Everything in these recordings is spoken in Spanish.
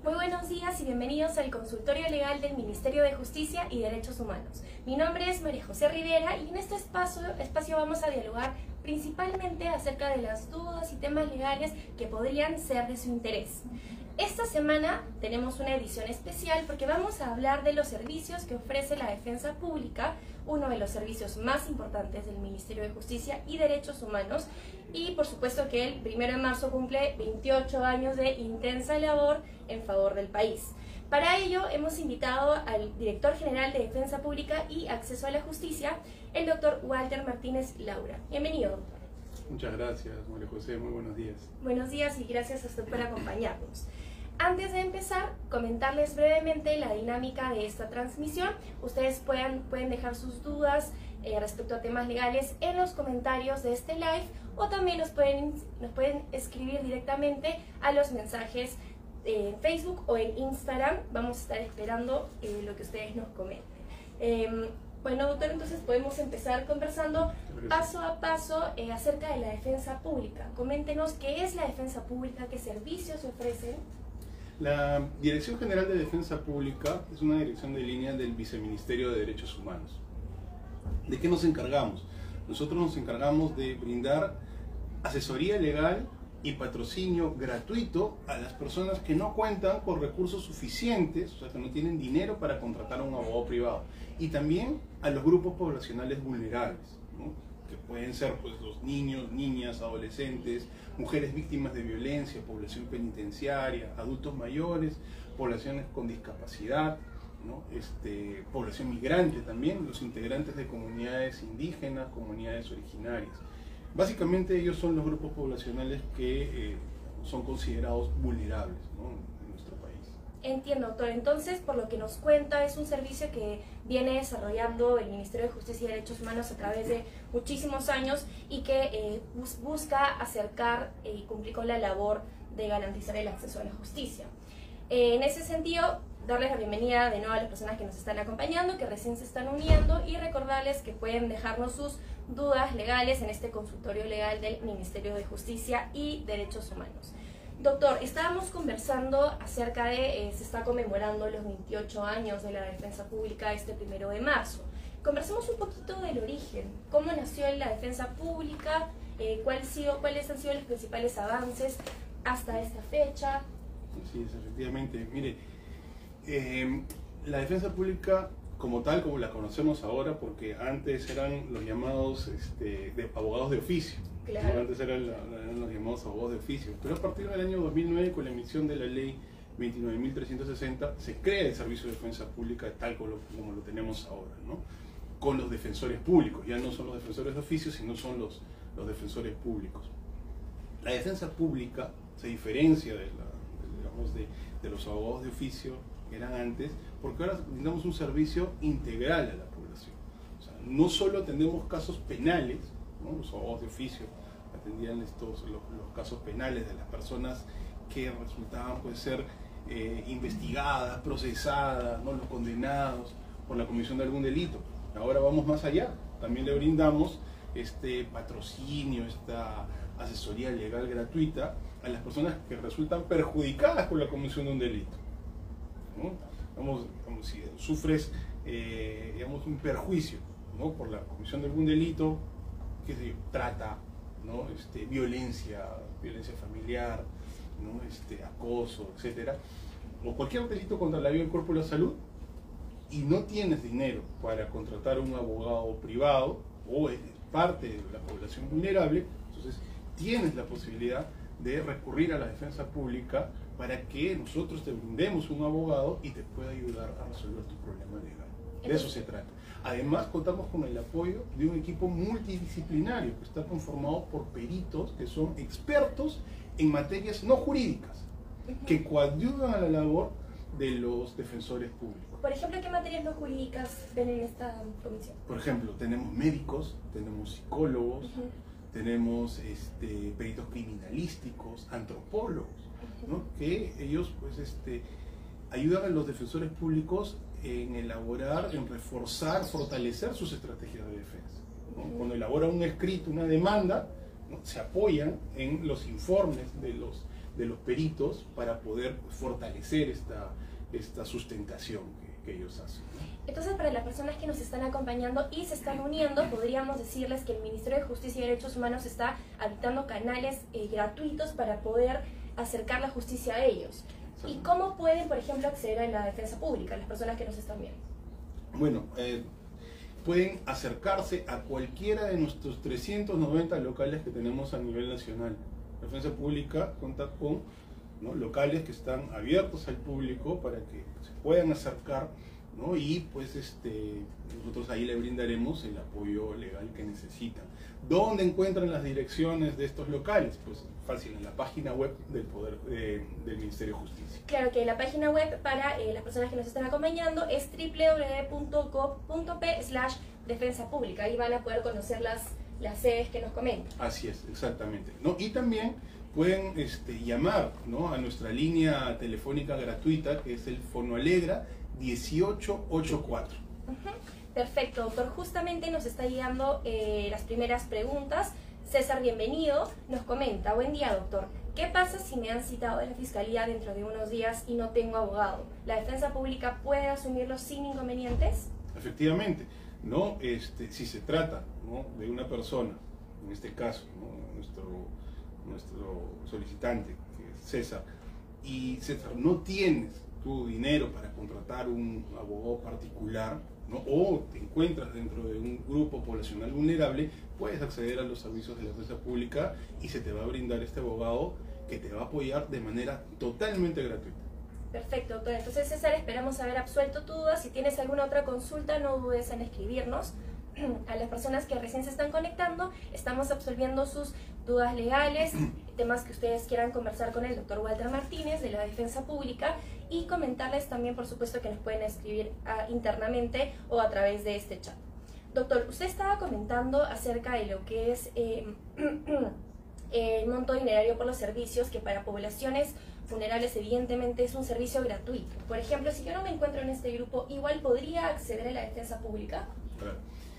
Muy buenos días y bienvenidos al consultorio legal del Ministerio de Justicia y Derechos Humanos. Mi nombre es María José Rivera y en este espacio vamos a dialogar principalmente acerca de las dudas y temas legales que podrían ser de su interés. Esta semana tenemos una edición especial porque vamos a hablar de los servicios que ofrece la Defensa Pública, uno de los servicios más importantes del Ministerio de Justicia y Derechos Humanos, y por supuesto que el 1 de marzo cumple 28 años de intensa labor en favor del país. Para ello hemos invitado al Director General de Defensa Pública y Acceso a la Justicia, el doctor Walter Martínez Laura. Bienvenido, doctor. Muchas gracias, María José. Muy buenos días. Buenos días y gracias a usted por acompañarnos. Antes de empezar, comentarles brevemente la dinámica de esta transmisión. Ustedes pueden dejar sus dudas respecto a temas legales en los comentarios de este live o también nos pueden escribir directamente a los mensajes en Facebook o en Instagram. Vamos a estar esperando lo que ustedes nos comenten. Bueno, doctor, entonces podemos empezar conversando paso a paso acerca de la defensa pública. Coméntenos qué es la defensa pública, qué servicios se ofrecen. La Dirección General de Defensa Pública es una dirección de línea del Viceministerio de Derechos Humanos. ¿De qué nos encargamos? Nosotros nos encargamos de brindar asesoría legal y patrocinio gratuito a las personas que no cuentan con recursos suficientes, o sea, que no tienen dinero para contratar a un abogado privado, y también a los grupos poblacionales vulnerables, ¿no? Que pueden ser pues, los niños, niñas, adolescentes, mujeres víctimas de violencia, población penitenciaria, adultos mayores, poblaciones con discapacidad, ¿no? Población migrante también, los integrantes de comunidades indígenas, comunidades originarias. Básicamente ellos son los grupos poblacionales que son considerados vulnerables, ¿no? En nuestro país. Entiendo, doctor. Entonces, por lo que nos cuenta, es un servicio que viene desarrollando el Ministerio de Justicia y Derechos Humanos a través de muchísimos años y que busca acercar y cumplir con la labor de garantizar el acceso a la justicia. En ese sentido, darles la bienvenida de nuevo a las personas que nos están acompañando, que recién se están uniendo, y recordarles que pueden dejarnos sus dudas legales en este consultorio legal del Ministerio de Justicia y Derechos Humanos. Doctor, estábamos conversando acerca de, se está conmemorando los 28 años de la Defensa Pública este 1 de marzo. Conversemos un poquito del origen, cómo nació la Defensa Pública, cuáles han sido los principales avances hasta esta fecha. Así es, efectivamente. Mire, la Defensa Pública como tal, como la conocemos ahora, porque antes eran los llamados de abogados de oficio. Claro. Antes eran los llamados abogados de oficio. Pero a partir del año 2009, con la emisión de la ley 29.360, se crea el Servicio de Defensa Pública tal como lo tenemos ahora, ¿no? Con los defensores públicos. Ya no son los defensores de oficio, sino son los defensores públicos. La defensa pública se diferencia de los abogados de oficio que eran antes, porque ahora brindamos un servicio integral a la población. O sea, no solo atendemos casos penales, ¿no? Los abogados de oficio atendían los casos penales de las personas que resultaban ser investigadas, procesadas, ¿no? Los condenados por la comisión de algún delito. Ahora vamos más allá, también le brindamos patrocinio, esta asesoría legal gratuita a las personas que resultan perjudicadas por la comisión de un delito, ¿no? Como si sufres un perjuicio, ¿no? Por la comisión de algún delito, qué sé yo, trata, ¿no? Violencia familiar, ¿no? Acoso, etcétera, o cualquier delito contra la vida, el cuerpo y la salud, y no tienes dinero para contratar un abogado privado o eres parte de la población vulnerable, entonces tienes la posibilidad de recurrir a la defensa pública para que nosotros te brindemos un abogado y te pueda ayudar a resolver tu problema legal. De eso se trata. Además, contamos con el apoyo de un equipo multidisciplinario que está conformado por peritos que son expertos en materias no jurídicas, que coadyuvan a la labor de los defensores públicos. Por ejemplo, ¿qué materias no jurídicas ven en esta comisión? Por ejemplo, tenemos médicos, tenemos psicólogos, tenemos peritos criminalísticos, antropólogos, ¿no? Que ellos ayudan a los defensores públicos en elaborar, en reforzar, fortalecer sus estrategias de defensa, ¿no? Cuando elaboran un escrito, una demanda, ¿no? Se apoyan en los informes de los de los peritos para poder fortalecer esta sustentación que ellos hacen, ¿no? Entonces, para las personas que nos están acompañando y se están uniendo, podríamos decirles que el Ministerio de Justicia y Derechos Humanos está habilitando canales gratuitos para poder acercar la justicia a ellos. ¿Y cómo pueden, por ejemplo, acceder a la defensa pública, las personas que nos están viendo? Bueno, pueden acercarse a cualquiera de nuestros 390 locales que tenemos a nivel nacional. La defensa pública cuenta con, ¿no?, locales que están abiertos al público para que se puedan acercar, ¿no? Y pues nosotros ahí le brindaremos el apoyo legal que necesitan. ¿Dónde encuentran las direcciones de estos locales? Pues fácil, en la página web del Ministerio de Justicia. Claro que la página web para las personas que nos están acompañando es www.gov.p/defensa pública. Ahí van a poder conocer las sedes que nos comentan. Así es, exactamente, ¿no? Y también pueden llamar, ¿no?, a nuestra línea telefónica gratuita, que es el Fonoalegra 1884. Perfecto, doctor. Justamente nos está llegando las primeras preguntas. César, bienvenido, nos comenta: buen día, doctor. ¿Qué pasa si me han citado de la Fiscalía dentro de unos días y no tengo abogado? ¿La defensa pública puede asumirlo sin inconvenientes? Efectivamente, ¿no? Si se trata, ¿no?, de una persona, en este caso, ¿no?, nuestro solicitante, que es César, y César, no tienes tu dinero para contratar un abogado particular, ¿no?, o te encuentras dentro de un grupo poblacional vulnerable, puedes acceder a los servicios de la defensa pública y se te va a brindar este abogado que te va a apoyar de manera totalmente gratuita. Perfecto, doctor. Entonces, César, esperamos haber absuelto tu duda. Si tienes alguna otra consulta, no dudes en escribirnos. A las personas que recién se están conectando, estamos absolviendo sus dudas legales, temas que ustedes quieran conversar con el doctor Walter Martínez de la Defensa Pública, y comentarles también, por supuesto, que nos pueden escribir internamente o a través de este chat. Doctor, usted estaba comentando acerca de lo que es el monto dinerario por los servicios, que para poblaciones vulnerables evidentemente es un servicio gratuito. Por ejemplo, si yo no me encuentro en este grupo, ¿igual podría acceder a la defensa pública? Claro.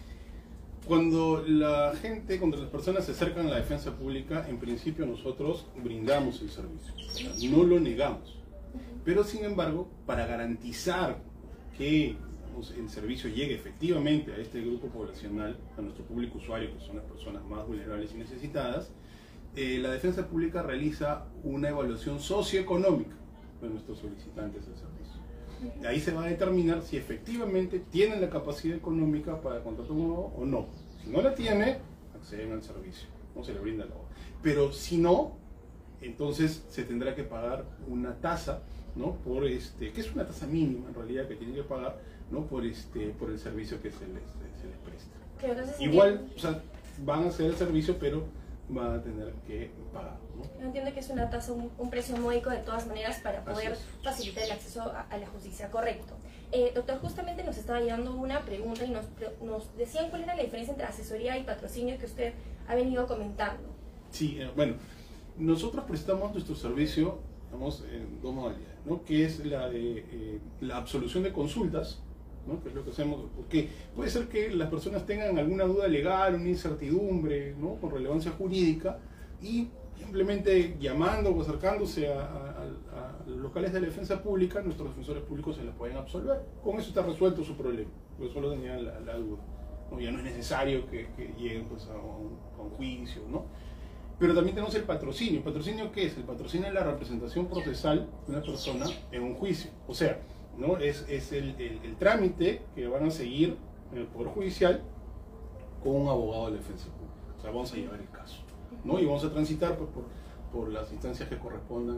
Cuando las personas se acercan a la defensa pública, en principio nosotros brindamos el servicio, o sea, no lo negamos. Pero sin embargo, para garantizar que el servicio llegue efectivamente a este grupo poblacional, a nuestro público usuario, que son las personas más vulnerables y necesitadas, la defensa pública realiza una evaluación socioeconómica de nuestros solicitantes del servicio. Ahí se va a determinar si efectivamente tienen la capacidad económica para contratar un abogado o no. Si no la tiene, acceden al servicio, no se le brinda el abogado. Pero si no, entonces se tendrá que pagar una tasa, ¿no?, que es una tasa mínima en realidad que tienen que pagar, ¿no?, por el servicio que se les presta. Claro, entonces, igual, o sea, van a hacer el servicio, pero van a tener que pagar, ¿no? Yo entiendo que es una tasa, un precio módico de todas maneras para poder facilitar el acceso a la justicia, correcto. Doctor, justamente nos estaba llegando una pregunta y nos decían cuál era la diferencia entre asesoría y patrocinio que usted ha venido comentando. Sí, bueno, nosotros prestamos nuestro servicio, digamos, en dos modalidades, ¿no?, que es la de la absolución de consultas, ¿no?, que es lo que hacemos, porque puede ser que las personas tengan alguna duda legal, una incertidumbre, ¿no?, con relevancia jurídica, y simplemente llamando o acercándose a los locales de la defensa pública, nuestros defensores públicos se las pueden absolver. Con eso está resuelto su problema, porque solo tenían la duda, ¿no? Ya no es necesario que lleguen, pues, a un juicio, ¿no? Pero también tenemos el patrocinio. ¿El patrocinio qué es? El patrocinio es la representación procesal de una persona en un juicio. O sea, ¿no?, es el trámite que van a seguir en el Poder Judicial con un abogado de defensa pública. O sea, vamos a llevar el caso, ¿no?, y vamos a transitar, pues, por las instancias que correspondan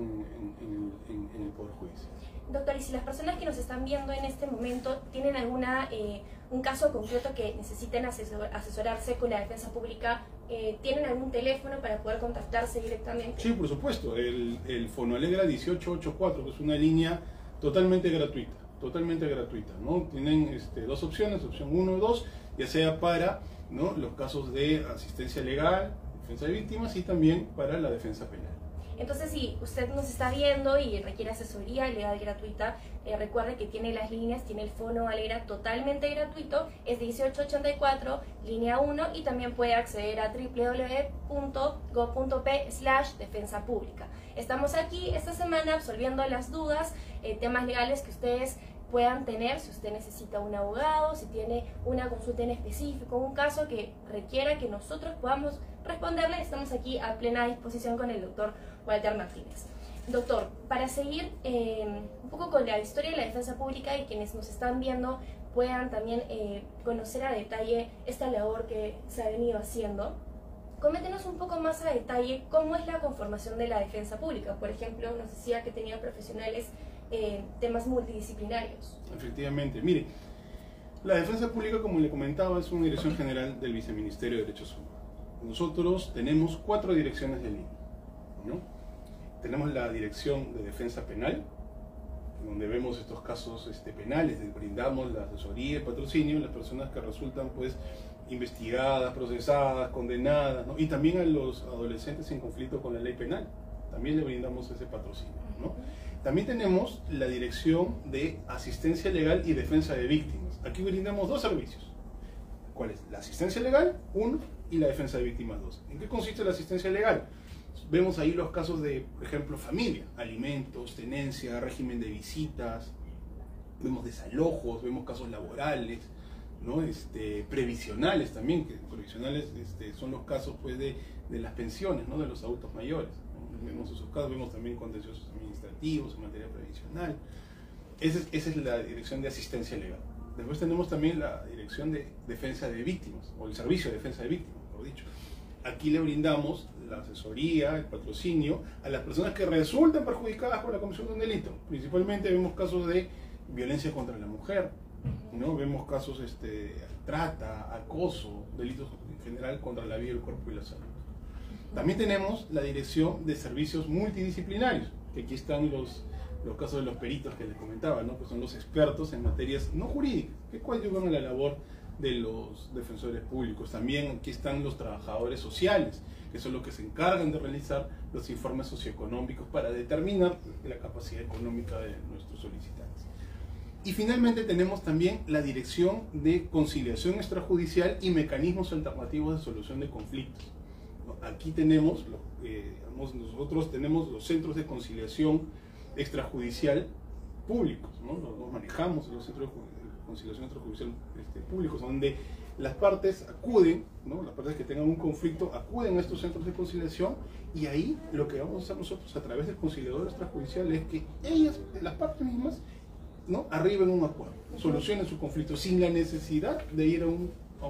en el Poder Judicial. Doctor, y si las personas que nos están viendo en este momento tienen un caso concreto que necesiten asesorarse con la defensa pública, ¿tienen algún teléfono para poder contactarse directamente? Sí, por supuesto, el Fonoalegra 1884, que es una línea totalmente gratuita, ¿no? Tienen dos opciones, opción 1 y 2, ya sea para, ¿no?, los casos de asistencia legal, defensa de víctimas, y también para la defensa penal. Entonces, si usted nos está viendo y requiere asesoría legal gratuita, recuerde que tiene las líneas, tiene el Fono Alegra totalmente gratuito, es 1884, línea 1, y también puede acceder a www.go.p/defensa pública. Estamos aquí esta semana absolviendo las dudas, temas legales que ustedes puedan tener, si usted necesita un abogado, si tiene una consulta en específico, un caso que requiera que nosotros podamos responderle, estamos aquí a plena disposición con el doctor Walter Martínez. Doctor, para seguir un poco con la historia de la defensa pública y quienes nos están viendo puedan también conocer a detalle esta labor que se ha venido haciendo, coméntenos un poco más a detalle cómo es la conformación de la defensa pública. Por ejemplo, nos decía que tenía profesionales temas multidisciplinarios. Efectivamente, mire, la defensa pública, como le comentaba, es una dirección general del Viceministerio de Derechos Humanos. Nosotros tenemos 4 direcciones de línea, ¿no? Tenemos la dirección de defensa penal, donde vemos estos casos penales, brindamos la asesoría y el patrocinio a las personas que resultan pues investigadas, procesadas, condenadas, ¿no? Y también a los adolescentes en conflicto con la ley penal, también le brindamos ese patrocinio, ¿no? También tenemos la dirección de asistencia legal y defensa de víctimas. Aquí brindamos 2 servicios. ¿Cuál es? La asistencia legal, 1, y la defensa de víctimas, 2. ¿En qué consiste la asistencia legal? Vemos ahí los casos de, por ejemplo, familia, alimentos, tenencia, régimen de visitas, vemos desalojos, vemos casos laborales, ¿no? Previsionales también, que previsionales son los casos pues de las pensiones, ¿no? De los adultos mayores. Vemos esos casos, vemos también contenciosos administrativos en materia previsional. Esa es la dirección de asistencia legal. Después tenemos también la dirección de defensa de víctimas, o el servicio de defensa de víctimas, mejor dicho. Aquí le brindamos la asesoría, el patrocinio a las personas que resultan perjudicadas por la comisión de un delito. Principalmente vemos casos de violencia contra la mujer, ¿no? Vemos casos de trata, acoso, delitos en general contra la vida, el cuerpo y la salud. También tenemos la dirección de servicios multidisciplinarios, que aquí están los casos de los peritos que les comentaba, ¿no? Que son los expertos en materias no jurídicas, que coadyuvan a la labor de los defensores públicos. También aquí están los trabajadores sociales, que son los que se encargan de realizar los informes socioeconómicos para determinar la capacidad económica de nuestros solicitantes. Y finalmente tenemos también la dirección de conciliación extrajudicial y mecanismos alternativos de solución de conflictos. Aquí tenemos, nosotros tenemos los centros de conciliación extrajudicial públicos, ¿no? Los manejamos, los centros de conciliación extrajudicial públicos, donde las partes acuden, ¿no? Las partes que tengan un conflicto acuden a estos centros de conciliación, y ahí lo que vamos a hacer nosotros a través del conciliador extrajudicial es que ellas, las partes mismas, ¿no? Arriben a un acuerdo, solucionen su conflicto sin la necesidad de ir a un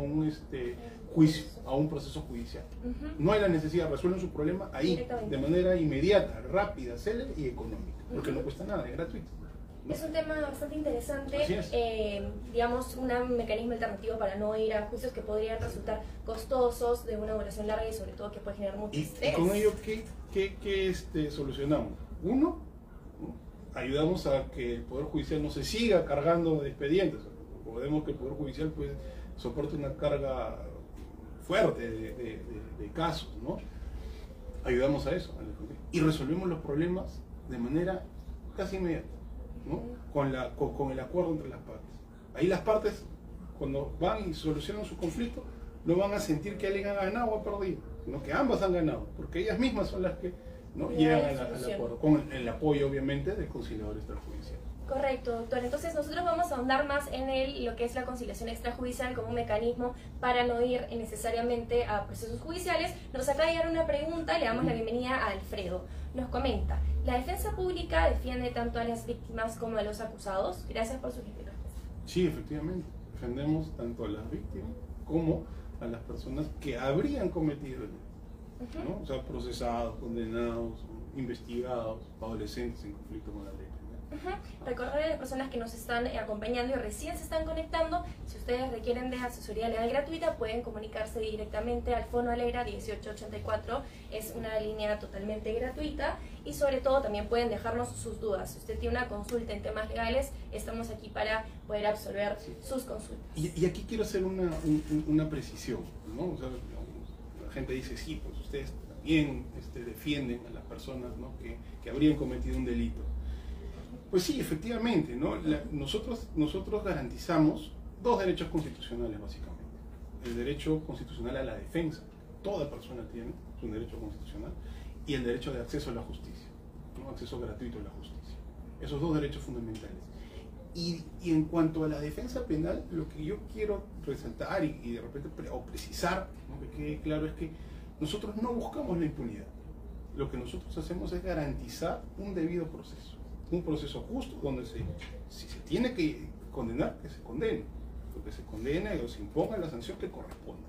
juicio, a un proceso judicial. No hay la necesidad, resuelven su problema ahí, de manera inmediata, rápida, célere y económica, porque no cuesta nada, es gratuito, ¿no? Es un tema bastante interesante, digamos, un mecanismo alternativo para no ir a juicios que podrían resultar costosos, de una duración larga y sobre todo que puede generar mucho estrés. Y con ello, ¿qué solucionamos? Uno, ¿no? Ayudamos a que el Poder Judicial no se siga cargando de expedientes. Podemos que el Poder Judicial pues soporte una carga fuerte de casos, ¿no? Ayudamos a eso, y resolvemos los problemas de manera casi inmediata, ¿no? Con el acuerdo entre las partes. Ahí las partes, cuando van y solucionan su conflicto, no van a sentir que alguien ha ganado o ha perdido, sino que ambas han ganado, porque ellas mismas son las que, ¿no? llegan al acuerdo, con el apoyo obviamente del conciliador extrajudicial. Correcto, doctor. Entonces nosotros vamos a ahondar más en lo que es la conciliación extrajudicial como un mecanismo para no ir necesariamente a procesos judiciales. Nos acaba de llegar una pregunta, le damos la bienvenida a Alfredo. Nos comenta, ¿la defensa pública defiende tanto a las víctimas como a los acusados? Gracias por su respuesta. Sí, efectivamente. Defendemos tanto a las víctimas como a las personas que habrían cometido el delito, ¿no? O sea, procesados, condenados, investigados, adolescentes en conflicto con la ley. Recordar a las personas que nos están acompañando y recién se están conectando, si ustedes requieren de asesoría legal gratuita, pueden comunicarse directamente al Fono Alegra 1884, es una línea totalmente gratuita, y sobre todo también pueden dejarnos sus dudas. Si usted tiene una consulta en temas legales, estamos aquí para poder absolver sus consultas. Y aquí quiero hacer una precisión, ¿no? O sea, la gente dice, sí, pues ustedes también defienden a las personas, ¿no? que habrían cometido un delito. Pues sí, efectivamente, ¿no? Nosotros garantizamos dos derechos constitucionales básicamente. El derecho constitucional a la defensa, toda persona tiene, es un derecho constitucional, y el derecho de acceso a la justicia, ¿no? Acceso gratuito a la justicia. Esos dos derechos fundamentales. Y en cuanto a la defensa penal, lo que yo quiero resaltar y de repente precisar, ¿no? Que quede claro, es que nosotros no buscamos la impunidad. Lo que nosotros hacemos es garantizar un debido proceso, un proceso justo donde si se tiene que condenar, que se condene, que se condene o se imponga la sanción que corresponda.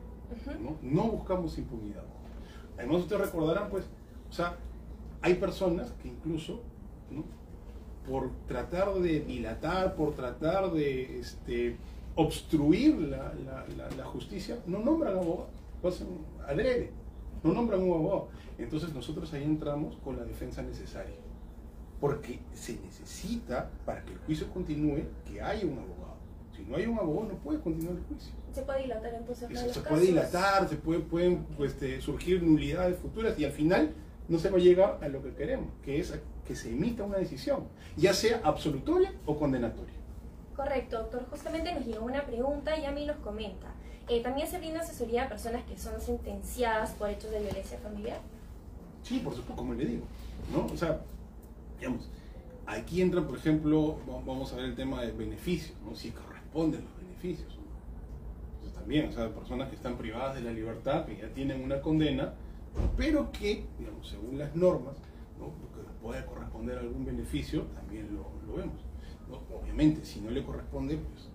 No buscamos impunidad. Además, ustedes recordarán, pues, o sea, hay personas que incluso, ¿no? por tratar de dilatar, por tratar de obstruir la justicia, no nombran abogado, lo hacen adrede, no nombran un abogado. Entonces nosotros ahí entramos con la defensa necesaria, porque se necesita, para que el juicio continúe, que haya un abogado. Si no hay un abogado, no puede continuar el juicio. Se puede dilatar entonces los casos. Se puede dilatar, pueden surgir nulidades futuras y al final no se va a llegar a lo que queremos, que es que se emita una decisión, ya sea absolutoria o condenatoria. Correcto, doctor. Justamente nos llegó una pregunta y a mí nos comenta. ¿También se brinda asesoría a personas que son sentenciadas por hechos de violencia familiar? Sí, por supuesto, como le digo, ¿no? O sea, digamos, aquí entran, por ejemplo, vamos a ver el tema de beneficios, ¿no? Si corresponden los beneficios, ¿no? Entonces, también, o sea, personas que están privadas de la libertad, que ya tienen una condena, pero que, digamos, según las normas, ¿no? que pueda corresponder algún beneficio, también lo vemos, ¿no? Obviamente, si no le corresponde, pues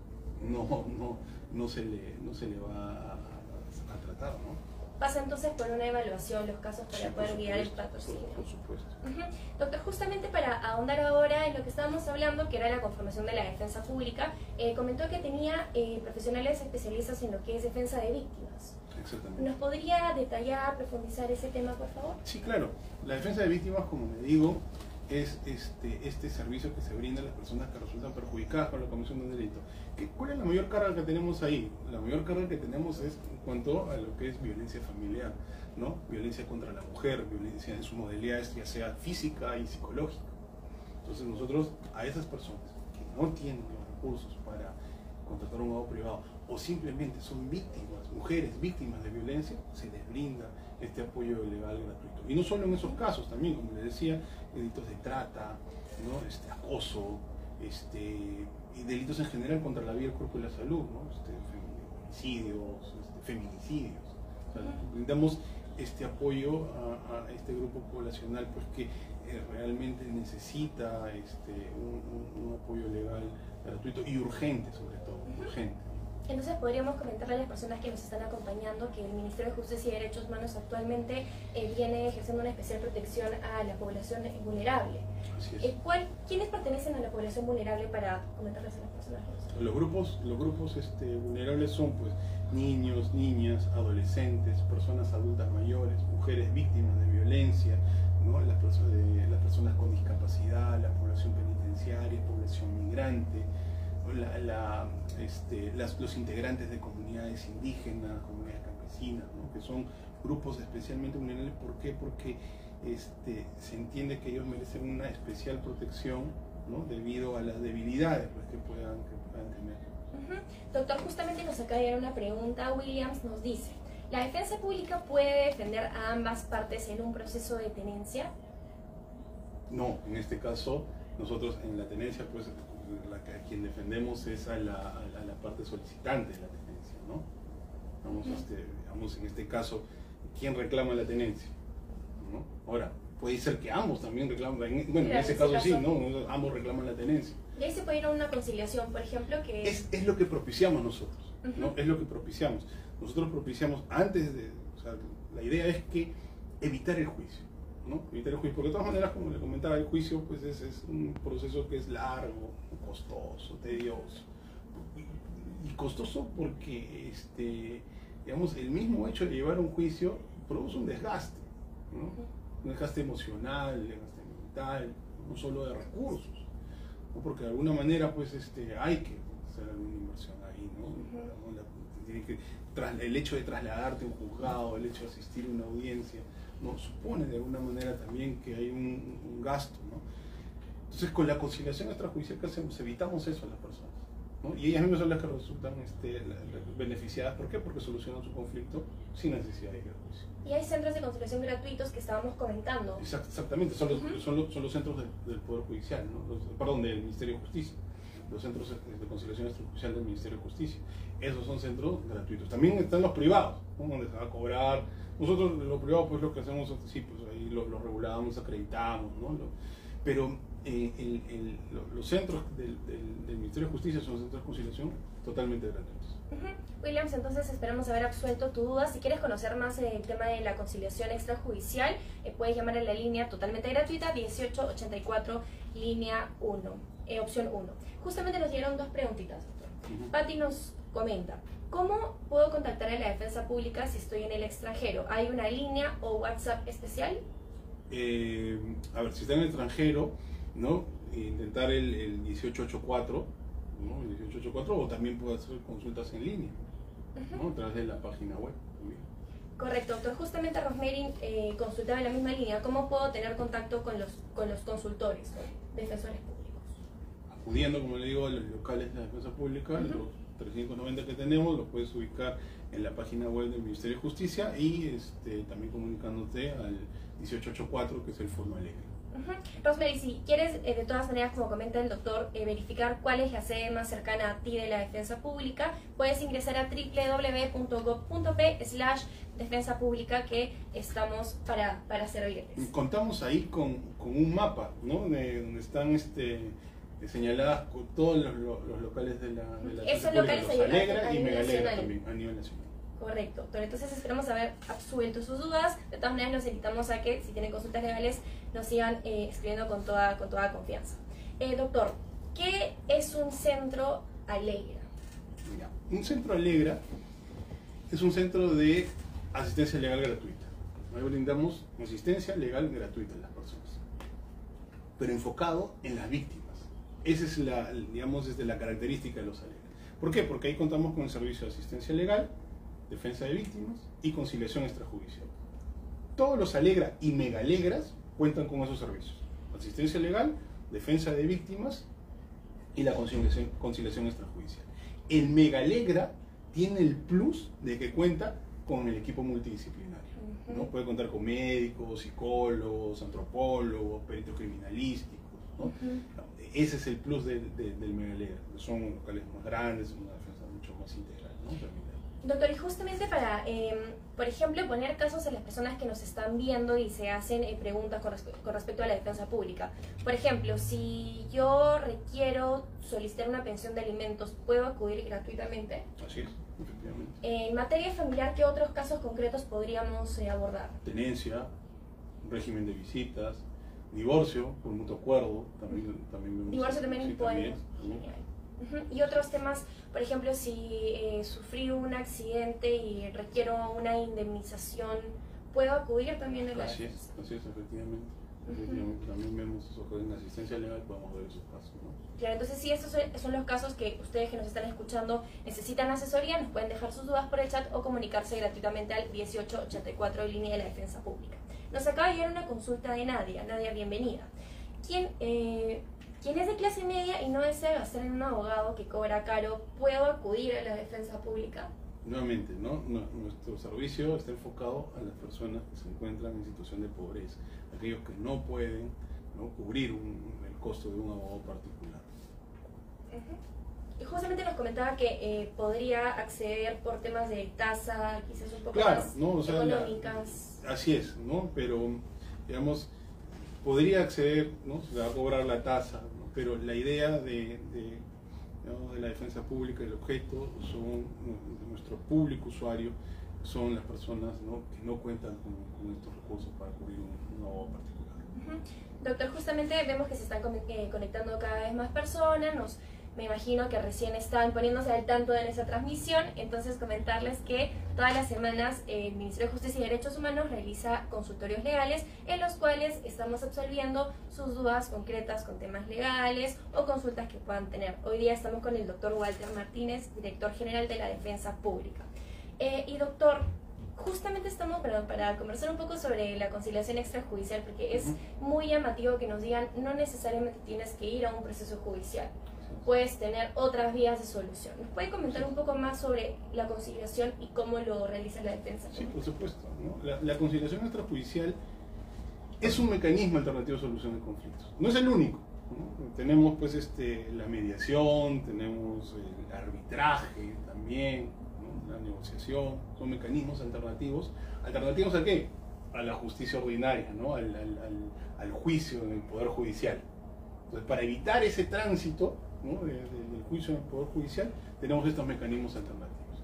no se le va a tratar, ¿no? Pasa entonces por una evaluación los casos para Sí, poder guiar el patrocinio. Por supuesto. Doctor, justamente para ahondar ahora en lo que estábamos hablando, que era la conformación de la defensa pública, comentó que tenía profesionales especialistas en lo que es defensa de víctimas. Exactamente. ¿Nos podría detallar, profundizar ese tema, por favor? Sí, claro. La defensa de víctimas, como le digo, es este servicio que se brinda a las personas que resultan perjudicadas por la comisión de un delito. ¿Cuál es la mayor carga que tenemos ahí? La mayor carga que tenemos es en cuanto a lo que es violencia familiar, ¿no? Violencia contra la mujer, violencia en su modalidad, ya sea física y psicológica. Entonces nosotros a esas personas que no tienen los recursos para contratar un abogado privado o simplemente son víctimas, mujeres víctimas de violencia, se les brinda este apoyo legal gratuito. Y no solo en esos casos, también, como les decía, delitos de trata, ¿no? Acoso, y delitos en general contra la vida, el cuerpo y la salud, ¿no? Homicidios, feminicidios. O sea, brindamos este apoyo a este grupo poblacional, pues que realmente necesita un apoyo legal gratuito y urgente, sobre todo, urgente. Entonces podríamos comentarle a las personas que nos están acompañando que el Ministerio de Justicia y Derechos Humanos actualmente viene ejerciendo una especial protección a la población vulnerable. Así es. ¿Quiénes pertenecen a la población vulnerable para comentarles a las personas? Los grupos vulnerables son pues niños, niñas, adolescentes, personas adultas mayores, mujeres víctimas de violencia, ¿no? Las personas con discapacidad, la población penitenciaria, población migrante, los integrantes de comunidades indígenas, comunidades campesinas, ¿no? Que son grupos especialmente vulnerables. ¿Por qué? Porque se entiende que ellos merecen una especial protección, ¿no? Debido a las debilidades pues, que puedan tener. Doctor, justamente nos acaba de llegar una pregunta. Williams nos dice: ¿la defensa pública puede defender a ambas partes en un proceso de tenencia? No, en este caso nosotros en la tenencia pues a quien defendemos es a la parte solicitante de la tenencia, ¿no? Vamos, en este caso, ¿quién reclama la tenencia? ¿No? Ahora, puede ser que ambos también reclaman, bueno, en ese caso sí, ¿no? Ambos reclaman la tenencia. Y ahí se puede ir a una conciliación, por ejemplo, que... Es lo que propiciamos nosotros, ¿no? Es lo que propiciamos. Nosotros propiciamos antes de... O sea, la idea es que evitar el juicio, ¿no? Evitar el juicio, porque de todas maneras, como le comentaba, el juicio pues es un proceso que es largo, costoso, tedioso. Y costoso porque, digamos, el mismo hecho de llevar un juicio produce un desgaste, ¿no? Un desgaste emocional, un desgaste mental, no solo de recursos, ¿no? Porque de alguna manera pues hay que hacer alguna inversión ahí, ¿no? El hecho de trasladarte a un juzgado, el hecho de asistir a una audiencia, ¿no? Supone de alguna manera también que hay un gasto, ¿no? Entonces, con la conciliación extrajudicial que hacemos, evitamos eso a las personas, ¿no? Y ellas mismas son las que resultan beneficiadas. ¿Por qué? Porque solucionan su conflicto sin necesidad de ir a juicio. Y hay centros de conciliación gratuitos que estábamos comentando. Exactamente, son los centros del Poder Judicial, ¿no? Perdón, del Ministerio de Justicia. Los centros de conciliación extrajudicial del Ministerio de Justicia. Esos son centros gratuitos. También están los privados, ¿no? Donde se va a cobrar. Nosotros, los privados, pues lo que hacemos, sí, pues ahí lo regulamos, acreditamos, ¿no? Pero los centros del Ministerio de Justicia son centros de conciliación totalmente gratuitos. Williams, entonces esperamos haber absuelto tu duda. Si quieres conocer más el tema de la conciliación extrajudicial, puedes llamar a la línea totalmente gratuita 1884 línea 1, opción 1. Justamente nos dieron dos preguntitas, doctor. Patti nos comenta, ¿cómo puedo contactar a la defensa pública si estoy en el extranjero? ¿Hay una línea o WhatsApp especial? A ver, si está en el extranjero, ¿no? Intentar el 1884, ¿no? El 1884, o también puede hacer consultas en línea, ¿no? A través de la página web también. Correcto, doctor. Justamente Rosemary consultaba en la misma línea. ¿Cómo puedo tener contacto con los consultores, con defensores públicos? Acudiendo, como le digo, a los locales de la defensa pública, los 390 que tenemos, los puedes ubicar en la página web del Ministerio de Justicia y también comunicándote al 1884, que es el Fono Alegre. Rosemary, si quieres, de todas maneras, como comenta el doctor, verificar cuál es la sede más cercana a ti de la defensa pública, puedes ingresar a www.gov.p/defensa pública, que estamos para servirles. Contamos ahí con un mapa, ¿no? Donde están señaladas todos los locales de la Esos defensa locales pública, los Alegra a y nivel Megalegra nacional. también, a nivel nacional. Correcto, doctor. Entonces esperamos haber absuelto sus dudas. De todas maneras, los invitamos a que, si tienen consultas legales, nos sigan escribiendo con toda confianza. Doctor, ¿qué es un centro Alegra? Mira, un centro Alegra es un centro de asistencia legal gratuita. Ahí brindamos asistencia legal gratuita a las personas, pero enfocado en las víctimas. Esa es la característica de los Alegra. ¿Por qué? Porque ahí contamos con el servicio de asistencia legal, defensa de víctimas y conciliación extrajudicial. Todos los Alegra y Megalegras cuentan con esos servicios: asistencia legal, defensa de víctimas y la conciliación extrajudicial. El Megalegra tiene el plus de que cuenta con el equipo multidisciplinario, ¿no? Puede contar con médicos, psicólogos, antropólogos, peritos criminalísticos, ¿no? Ese es el plus del Megalegra. Son locales más grandes, una defensa mucho más integral, ¿no? Doctor, y justamente para, por ejemplo, poner casos a las personas que nos están viendo y se hacen preguntas con respecto a la defensa pública. Por ejemplo, si yo requiero solicitar una pensión de alimentos, ¿puedo acudir gratuitamente? Así es, efectivamente. En materia familiar, ¿qué otros casos concretos podríamos abordar? Tenencia, régimen de visitas, divorcio por mutuo acuerdo, también vemos. Divorcio también puede. Y otros temas, por ejemplo, si sufrí un accidente y requiero una indemnización, ¿puedo acudir también a la defensa? Así es, efectivamente. También vemos eso, en asistencia legal podemos ver esos casos, ¿no? Claro, entonces si estos son los casos que ustedes que nos están escuchando necesitan asesoría, nos pueden dejar sus dudas por el chat o comunicarse gratuitamente al 1884 línea de la defensa pública. Nos acaba de llegar una consulta de Nadia. Nadia, bienvenida. ¿Quién es de clase media y no desea gastar en un abogado que cobra caro, ¿puedo acudir a la defensa pública? Nuevamente, ¿no? Nuestro servicio está enfocado a las personas que se encuentran en situación de pobreza, aquellos que no pueden, ¿no?, cubrir el costo de un abogado particular. Y justamente nos comentaba que podría acceder por temas de tasa, quizás un poco Claro, más ¿no? O sea, económicas. Así es, ¿no? Pero, digamos, podría acceder, ¿no? Se va a cobrar la tasa, ¿no? Pero la idea de la defensa pública, el objeto, son nuestro público usuario, son las personas, ¿no?, que no cuentan con estos recursos para cubrir un abogado particular. Doctor, justamente vemos que se están conectando cada vez más personas, me imagino que recién están poniéndose al tanto de nuestra transmisión, entonces comentarles que todas las semanas el Ministerio de Justicia y Derechos Humanos realiza consultorios legales en los cuales estamos absolviendo sus dudas concretas con temas legales o consultas que puedan tener. Hoy día estamos con el doctor Walter Martínez, director general de la Defensa Pública. Y doctor, justamente estamos para conversar un poco sobre la conciliación extrajudicial, porque es muy llamativo que nos digan no necesariamente tienes que ir a un proceso judicial, puedes tener otras vías de solución. ¿Nos puede comentar un poco más sobre la conciliación y cómo lo realiza la defensa? Sí, por supuesto, ¿no? La conciliación extrajudicial es un mecanismo alternativo de solución de conflictos. No es el único, ¿no? Tenemos pues la mediación, tenemos el arbitraje también, ¿no? La negociación, son mecanismos alternativos. ¿Alternativos a qué? A la justicia ordinaria, ¿no? al juicio en el Poder Judicial. Entonces, para evitar ese tránsito, ¿no? del juicio en el Poder Judicial, tenemos estos mecanismos alternativos.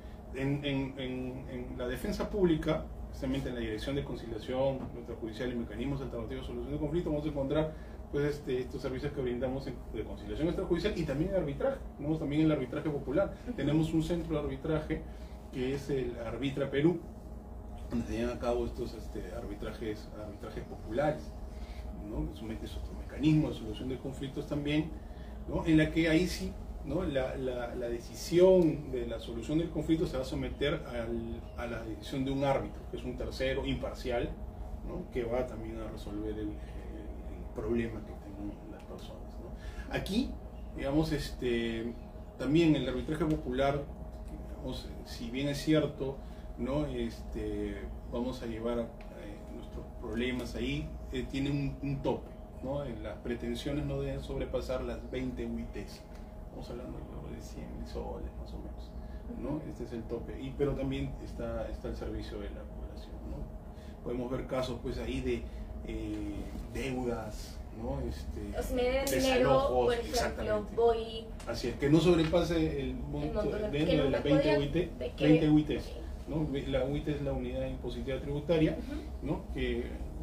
En la defensa pública, especialmente en la Dirección de Conciliación Extrajudicial y Mecanismos Alternativos de Solución de Conflictos, vamos a encontrar pues, estos servicios que brindamos de conciliación extrajudicial y también de arbitraje. Tenemos también el arbitraje popular. Tenemos un centro de arbitraje que es el Arbitra Perú, donde se llevan a cabo estos arbitrajes populares, ¿no? Es otro mecanismo de solución de conflictos también, ¿no? En la que ahí sí, ¿no? la decisión de la solución del conflicto se va a someter a la decisión de un árbitro, que es un tercero imparcial, ¿no? Que va también a resolver el problema que tengan las personas, ¿no? Aquí, digamos, también el arbitraje popular, digamos, si bien es cierto, ¿no? Vamos a llevar nuestros problemas ahí, tiene un tope, ¿no? Las pretensiones no deben sobrepasar las 20 UITs. Estamos hablando de 100 soles más o menos, ¿no? Este es el tope, pero también está el servicio de la población, ¿no? Podemos ver casos pues ahí de deudas, ¿no? O si me deben dinero, por ejemplo, voy... Así es, que no sobrepase el monto dentro de las 20 UIT, 20 UITs, ¿no? La UIT es la unidad impositiva tributaria, ¿no? Que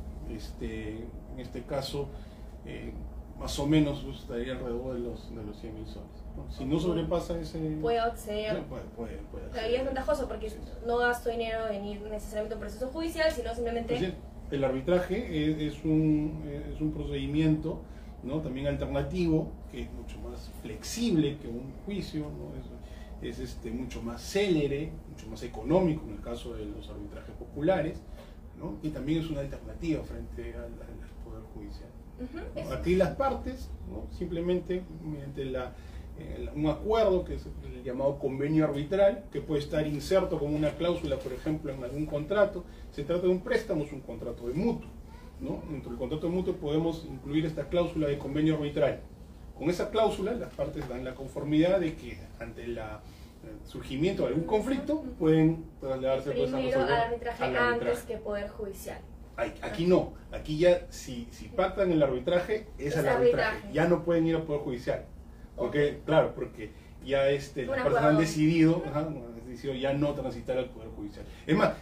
en este caso más o menos estaría alrededor de los 100.000 soles, ¿no? Si no sobrepasa ese... Puedo acceder. Puede acceder. La vida es ventajoso porque no gasto dinero en ir necesariamente a un proceso judicial, sino simplemente... Entonces, el arbitraje es un procedimiento, ¿no? También alternativo, que es mucho más flexible que un juicio, ¿no? Es mucho más célere, mucho más económico en el caso de los arbitrajes populares, ¿no? Y también es una alternativa frente al Poder Judicial. ¿No? Aquí las partes, ¿no? Simplemente mediante un acuerdo que es el llamado convenio arbitral, que puede estar inserto como una cláusula, por ejemplo, en algún contrato. Se trata de un préstamo, es un contrato de mutuo, ¿no? Dentro del contrato de mutuo podemos incluir esta cláusula de convenio arbitral. Con esa cláusula las partes dan la conformidad de que ante el surgimiento de algún conflicto pueden trasladarse pues, a resolver al arbitraje antes que Poder Judicial. Aquí no, aquí ya si pactan el arbitraje es al arbitraje, ya no pueden ir al Poder Judicial, porque claro, porque ya las personas han decidido ya no transitar al Poder Judicial. Es más,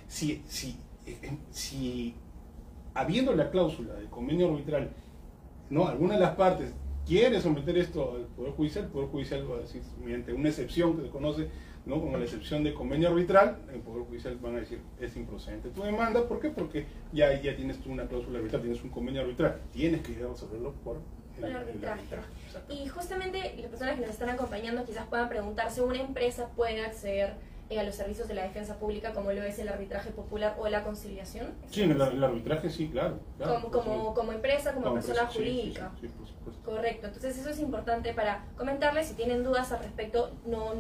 si habiendo la cláusula del convenio arbitral, ¿no? Alguna de las partes quiere someter esto al Poder Judicial, el Poder Judicial va a decir, mediante una excepción que se conoce, ¿no? Como la excepción de convenio arbitral, el Poder Judicial van a decir, es improcedente tu demanda. ¿Por qué? Porque ya tienes tú una cláusula arbitral, tienes un convenio arbitral, tienes que ir a resolverlo por el arbitraje. Y justamente las personas que nos están acompañando quizás puedan preguntarse, ¿una empresa puede acceder a los servicios de la defensa pública como lo es el arbitraje popular o la conciliación? Sí, en el arbitraje sí, claro. Como empresa, como persona empresa, jurídica. Sí, por supuesto. Correcto, entonces eso es importante para comentarles. Si tienen dudas al respecto, no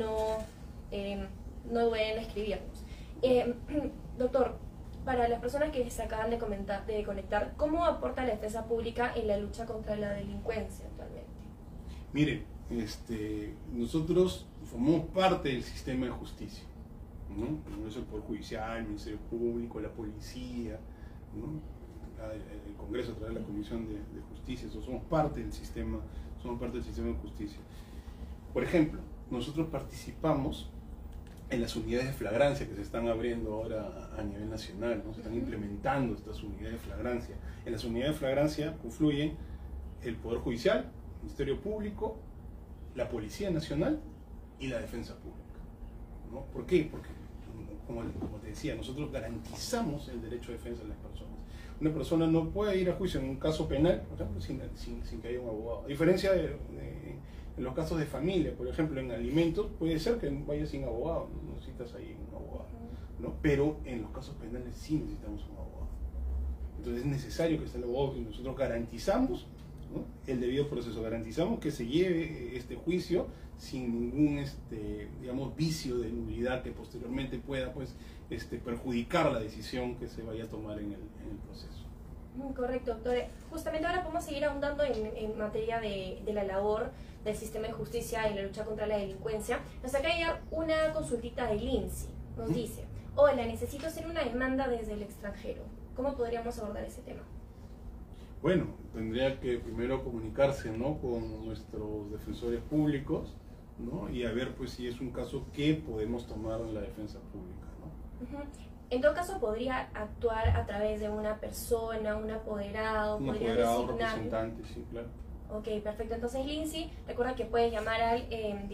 deben escribirnos. Doctor, para las personas que se acaban de conectar, ¿cómo aporta la defensa pública en la lucha contra la delincuencia actualmente? Miren, nosotros formamos parte del sistema de justicia, ¿no? Como es el Poder Judicial, el Ministerio Público, la Policía, ¿no? El Congreso a través de la Comisión de Justicia. Somos parte del sistema de justicia. Por ejemplo, nosotros participamos en las unidades de flagrancia que se están abriendo ahora a nivel nacional, ¿no? Se están implementando estas unidades de flagrancia. En las unidades de flagrancia confluyen el Poder Judicial, el Ministerio Público, la Policía Nacional y la Defensa Pública, ¿no? ¿Por qué? Porque, como te decía, nosotros garantizamos el derecho de defensa de las personas. Una persona no puede ir a juicio en un caso penal, por ejemplo, sin que haya un abogado. A diferencia en los casos de familia, por ejemplo, en alimentos, puede ser que vayas sin abogado, no necesitas ahí un abogado, ¿no? Pero en los casos penales sí necesitamos un abogado. Entonces es necesario que esté el abogado y nosotros garantizamos, ¿no?, el debido proceso, garantizamos que se lleve este juicio sin ningún digamos, vicio de nulidad que posteriormente pueda, pues, perjudicar la decisión que se vaya a tomar en el proceso. Correcto, doctor. Justamente ahora podemos seguir ahondando en materia de la labor del sistema de justicia y la lucha contra la delincuencia. Nos acaba de llegar una consultita del INSI. Nos dice: hola, necesito hacer una demanda desde el extranjero. ¿Cómo podríamos abordar ese tema? Bueno, tendría que primero comunicarse, ¿no?, con nuestros defensores públicos, ¿no?, y a ver, pues, si es un caso que podemos tomar en la defensa pública, ¿no? En todo caso, podría actuar a través de una persona, un apoderado, podría designar... representante, sí, claro. Ok, perfecto. Entonces, Lindsay, recuerda que puedes llamar al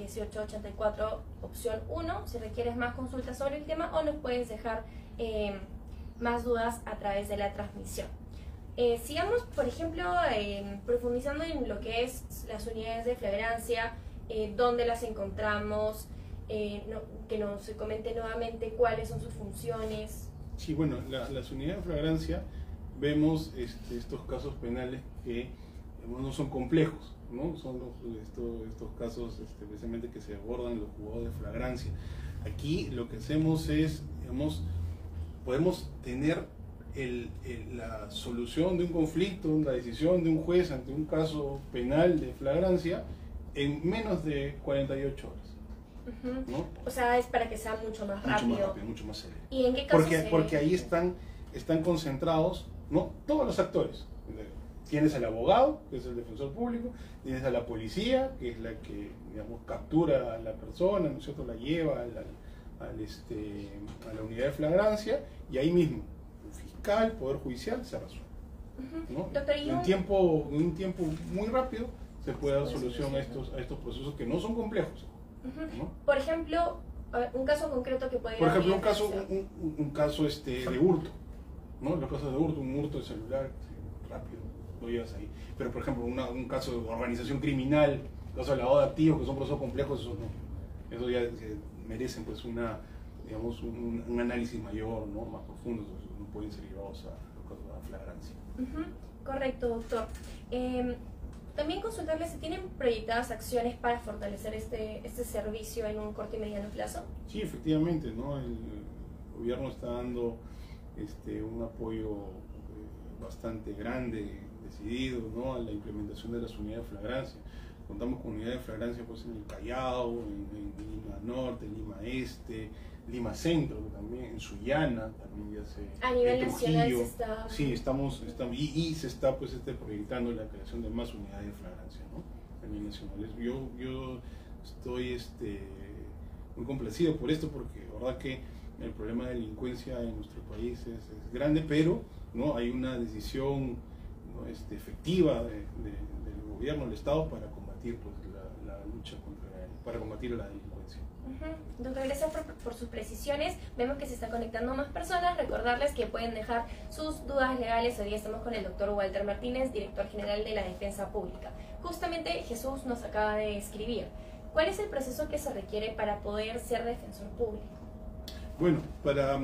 1884 opción 1 si requieres más consultas sobre el tema, o nos puedes dejar más dudas a través de la transmisión. Sigamos, por ejemplo, profundizando en lo que es las unidades de flagrancia, dónde las encontramos, que nos comente nuevamente cuáles son sus funciones. Sí, bueno, las unidades de flagrancia, vemos estos casos penales que, digamos, no son complejos, ¿no? Son estos casos precisamente que se abordan los juzgados de flagrancia. Aquí lo que hacemos es, digamos, podemos tener la solución de un conflicto, la decisión de un juez ante un caso penal de flagrancia en menos de 48 horas. ¿No? O sea, es para que sea mucho más rápido. Mucho más rápido, mucho más célebre. ¿Y en qué casos? Porque ahí están concentrados, ¿no?, todos los actores. Tienes al abogado, que es el defensor público, tienes a la policía, que es la que, digamos, captura a la persona, ¿no es cierto?, la lleva a la unidad de flagrancia, y ahí mismo, el fiscal, Poder Judicial, se resuelve, ¿no? Doctor, en un tiempo muy rápido se puede dar solución a estos procesos que no son complejos, ¿no? Por ejemplo, un caso concreto que podría... Por ejemplo, un caso de hurto, ¿no? Los casos de hurto, un hurto de celular, sí, rápido, lo llevas ahí. Pero, por ejemplo, un caso de organización criminal, caso de lavado de activos, que son procesos complejos, eso no. Eso ya merecen, pues, digamos, un análisis mayor, ¿no?, más profundo, no pueden ser llevados a los casos de flagrancia. Correcto, doctor. También consultarle si tienen proyectadas acciones para fortalecer este servicio en un corto y mediano plazo. Sí, efectivamente, ¿no? El gobierno está dando un apoyo bastante grande, decidido, ¿no?, a la implementación de las unidades de flagrancia. Contamos con unidades de flagrancia, pues, en el Callao, en Lima Norte, en Lima Este, Lima Centro también, en Sullana también ya se... A nivel nacional se está... Sí, estamos y se está, pues, proyectando la creación de más unidades de flagrancia, ¿no?, a nivel nacional. Yo estoy muy complacido por esto, porque la verdad que el problema de delincuencia en nuestro país es grande, pero, ¿no?, hay una decisión, ¿no?, efectiva del gobierno, del Estado, para combatir, pues, la lucha para combatir la delincuencia. Doctor, gracias por sus precisiones. Vemos que se están conectando más personas. Recordarles que pueden dejar sus dudas legales. Hoy día estamos con el doctor Walter Martínez, director general de la Defensa Pública. Justamente Jesús nos acaba de escribir: ¿cuál es el proceso que se requiere para poder ser defensor público? Bueno, para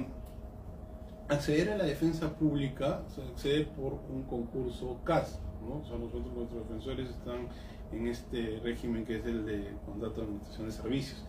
acceder a la defensa pública se accede por un concurso CAS, ¿no? O sea, nuestros defensores están en este régimen que es el de contrato de administración de servicios.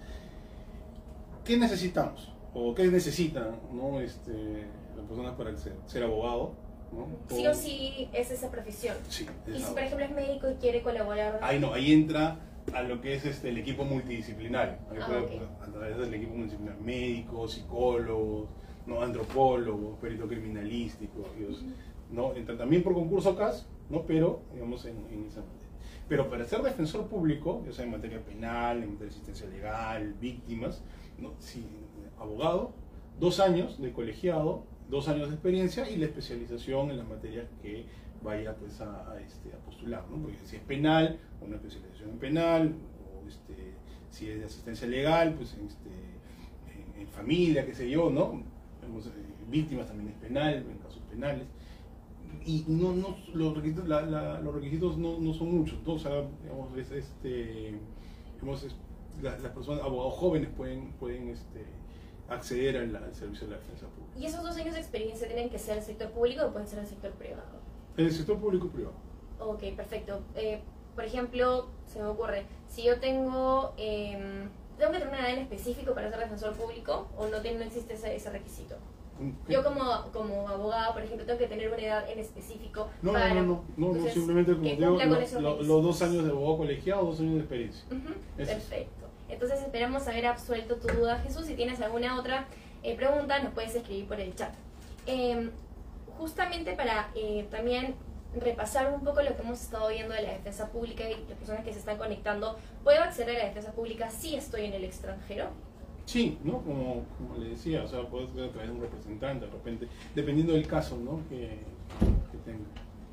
¿Qué necesitamos? ¿O qué necesitan, ¿no?, las personas para acceder? Ser abogado, ¿no? Sí o sí es esa profesión. Sí. Y si, por ejemplo, es médico y quiere colaborar... Ahí entra a lo que es el equipo multidisciplinario. Okay. A través del equipo multidisciplinario, médicos, psicólogos, ¿no?, antropólogos, perito criminalístico, ¿no? Entra también por concurso CAS, ¿no?, pero, digamos, en esa materia. Pero para ser defensor público, ya sea en materia penal, en materia de asistencia legal, víctimas, ¿no?, sí, abogado, 2 años de colegiado, 2 años de experiencia y la especialización en las materias que vaya, pues, a postular, ¿no? Porque si es penal, una especialización en penal, o si es de asistencia legal, pues en familia, qué sé yo, ¿no? Víctimas también es penal, en casos penales. Y los requisitos no son muchos, ¿no? O sea, digamos, las personas, abogados jóvenes pueden acceder al servicio de la defensa pública. ¿Y esos 2 años de experiencia tienen que ser el sector público o pueden ser el sector privado? En el sector público y privado. Ok, perfecto. Por ejemplo, se me ocurre, si yo tengo que tener una edad en específico para ser defensor público o no existe ese requisito. Yo como abogada, por ejemplo, tengo que tener una edad en específico. No, entonces, simplemente como digo, los 2 años de abogado colegiado, 2 años de experiencia. Perfecto. Entonces esperamos haber absuelto tu duda, Jesús. Si tienes alguna otra pregunta, nos puedes escribir por el chat. Justamente para también repasar un poco lo que hemos estado viendo de la defensa pública y las personas que se están conectando, ¿puedo acceder a la defensa pública si estoy en el extranjero? Sí, ¿no? Como le decía, o sea, puedes ser a través de un representante, de repente, dependiendo del caso, ¿no? que tenga.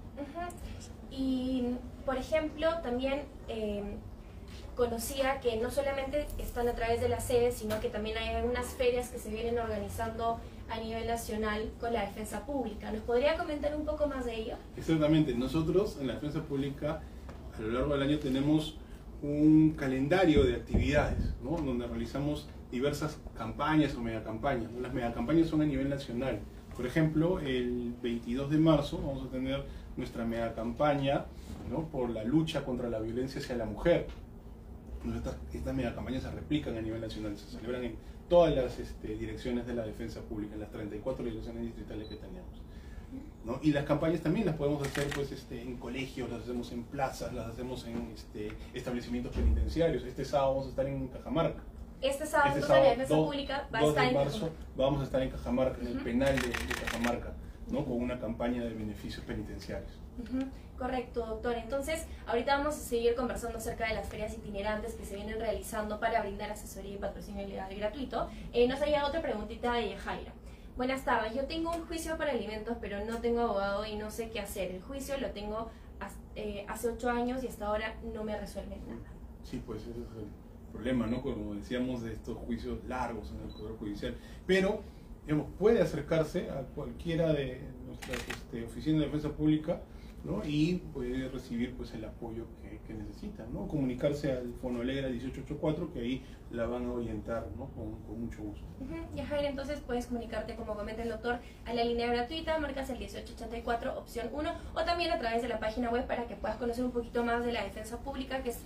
Y, por ejemplo, también conocía que no solamente están a través de la sede, sino que también hay algunas ferias que se vienen organizando a nivel nacional con la defensa pública. ¿Nos podría comentar un poco más de ello? Exactamente. Nosotros en la defensa pública a lo largo del año tenemos un calendario de actividades, ¿no? Donde realizamos diversas campañas o megacampañas, ¿no? Las megacampañas son a nivel nacional. Por ejemplo, el 22 de marzo vamos a tener nuestra megacampaña, ¿no? Por la lucha contra la violencia hacia la mujer. Estas megacampañas se replican a nivel nacional, se celebran en todas las direcciones de la defensa pública, en las 34 direcciones distritales que tenemos, ¿no? Y las campañas también las podemos hacer pues, en colegios, las hacemos en plazas, las hacemos en establecimientos penitenciarios. Este sábado vamos a estar en Cajamarca. Este sábado la defensa pública va a estar en marzo, vamos a estar en Cajamarca, en el penal de Cajamarca, ¿no? Con una campaña de beneficios penitenciarios. Correcto, doctor. Entonces, ahorita vamos a seguir conversando acerca de las ferias itinerantes que se vienen realizando para brindar asesoría y patrocinio legal gratuito. Nos ha llegado otra preguntita de Jaira. Buenas tardes, yo tengo un juicio por alimentos, pero no tengo abogado y no sé qué hacer. El juicio lo tengo hace 8 años y hasta ahora no me resuelven nada. Sí, pues ese es el problema, ¿no? Como decíamos, de estos juicios largos en el Poder Judicial. Pero, digamos, puede acercarse a cualquiera de nuestras oficinas de defensa pública, ¿no? Y puede recibir pues el apoyo que necesita, ¿no? Comunicarse al Fonoalegra 1884, que ahí la van a orientar, ¿no? Con mucho gusto. Ya, Jair, entonces puedes comunicarte, como comenta el doctor, a la línea gratuita, marcas el 1884, opción 1, o también a través de la página web para que puedas conocer un poquito más de la defensa pública, que es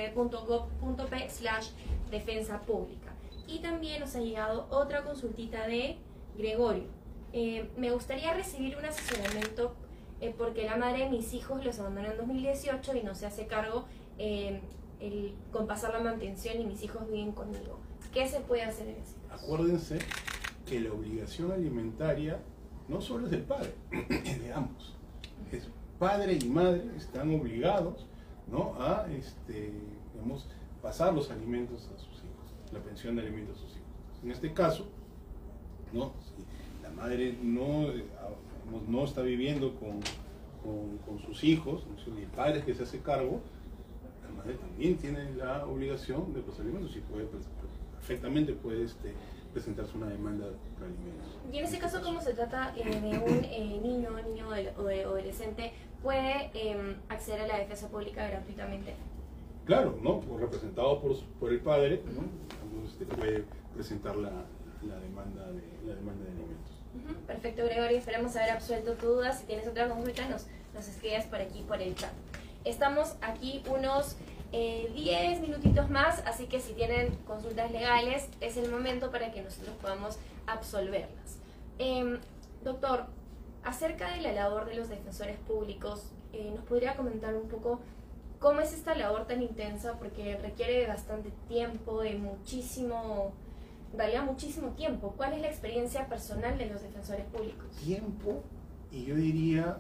www.gov.p/defensa pública. Y también nos ha llegado otra consultita de Gregorio. Me gustaría recibir un asesoramiento porque la madre de mis hijos los abandonó en 2018 y no se hace cargo con pasar la mantención y mis hijos viven conmigo. ¿Qué se puede hacer en ese caso? Acuérdense que la obligación alimentaria no solo es del padre, es de ambos. Es padre y madre están obligados, ¿no? A digamos, pasar los alimentos a sus hijos, la pensión de alimentos a sus hijos. En este caso, ¿no? Si la madre no está viviendo con sus hijos, ¿no? Y el padre que se hace cargo, la madre también tiene la obligación de pasar alimentos y perfectamente puede presentarse una demanda por alimentos. Y en ese caso, ¿cómo se trata de un niño o adolescente puede acceder a la defensa pública gratuitamente? Claro, ¿no? Representado por el padre, ¿no? Entonces puede presentar la demanda de alimentos. Perfecto, Gregorio, esperamos haber absuelto tu duda. Si tienes otra consulta, nos escribes por aquí, por el chat. Estamos aquí unos 10 minutitos más, así que si tienen consultas legales, es el momento para que nosotros podamos absolverlas. Doctor, acerca de la labor de los defensores públicos, ¿nos podría comentar un poco cómo es esta labor tan intensa? Porque requiere de bastante tiempo, de muchísimo tiempo. ¿Cuál es la experiencia personal de los defensores públicos? Tiempo, y yo diría,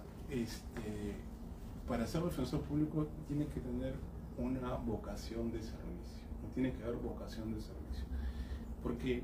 para ser defensor público tiene que tener una vocación de servicio, no tiene que haber vocación de servicio, porque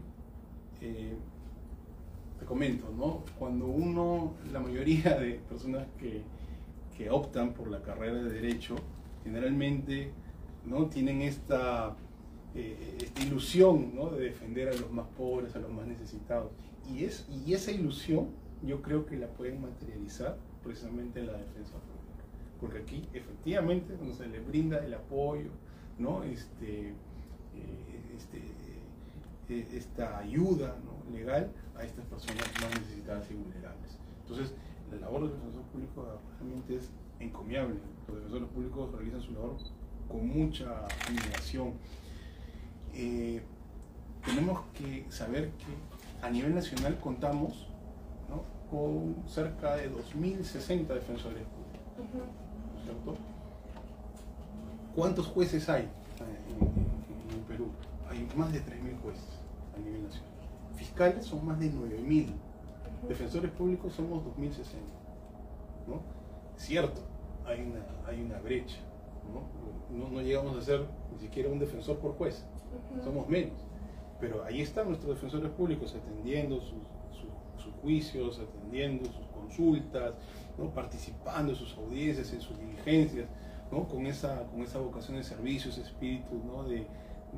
te comento, ¿no? Cuando la mayoría de personas que optan por la carrera de Derecho, generalmente, ¿no? Tienen esta ilusión, ¿no? De defender a los más pobres, a los más necesitados, y esa ilusión yo creo que la pueden materializar precisamente en la defensa pública, porque aquí efectivamente cuando se les brinda el apoyo, ¿no? esta ayuda, ¿no?, legal a estas personas más necesitadas y vulnerables. Entonces, la labor del defensor público realmente es encomiable. Los defensores públicos realizan su labor con mucha admiración. Tenemos que saber que a nivel nacional contamos, ¿no?, con cerca de 2.060 defensores públicos, ¿no es cierto? ¿Cuántos jueces hay en Perú? Hay más de 3.000 jueces a nivel nacional. Fiscales son más de 9.000. Defensores públicos somos 2.060, ¿no? Cierto, hay una brecha, ¿no? No llegamos a ser ni siquiera un defensor por juez, somos menos. Pero ahí están nuestros defensores públicos atendiendo sus juicios, atendiendo sus consultas, ¿no?, participando en sus audiencias, en sus diligencias, ¿no?, con esa vocación de servicio, ese espíritu, ¿no?, de